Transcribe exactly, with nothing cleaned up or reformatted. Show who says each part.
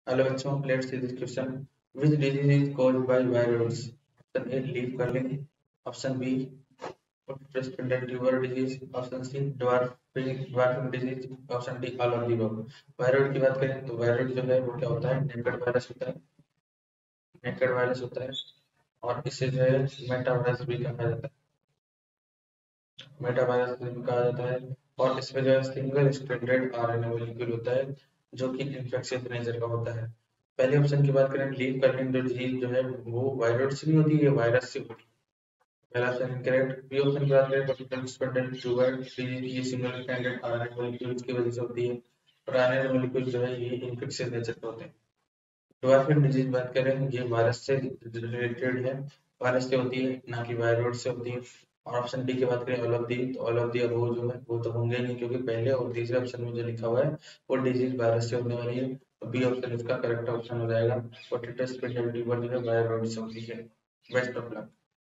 Speaker 1: Hello बच्चों, let's see this question. Which disease is caused by virus? Option A leaf curling, option B spindle tuber disease, option C dwarfing dwarfing disease, option D all of the above. Virus की बात करें तो virus जो है वो क्या होता है? नेकेड वायरस होता है, नेकेड वायरस होता है और इसे जो है मेटा वायरस भी कहा जाता है, मेटा वायरस भी कहा जाता है। और इसमें जो है सिंगल स्ट्रैंडेड आरएनए मॉलिक्यूल होता है जो कि इन्फेक्शियस नेचर का होता है। पहले ऑप्शन की बात करें, लीफ कर्लिंग डिजीज जो है वो वायरस से नहीं होती है, वायरस से होती है। पहला ऑप्शन इनकरेक्ट। बी ऑप्शन की बात करें तो स्पिंडल ट्यूबर डिजीज ये सिंगल स्ट्रैंडेड आरएनए मॉलिक्यूल्स की वजह से होती है और आरएनए मॉलिक्यूल जो है ये इन्फेक्शियस नेचर के होते हैं। ड्वार्फिंग डिजीज बात करें, ये वायरस से रिलेटेड है, वायरस से होती है ना कि वायरस से होती है। और ऑप्शन डी की बात करें ऑल ऑफ दी, तो ऑल ऑफ दी अबव जो है वो तो होंगे नहीं, क्योंकि पहले और तीसरे ऑप्शन में जो लिखा हुआ है वो डिजीज वायरस से होने वाली है। तो बी ऑप्शन इसका करेक्ट ऑप्शन हो जाएगा। और टिटस स्पिंडल ट्यूबर जो है वायरस से होती है। Best of luck.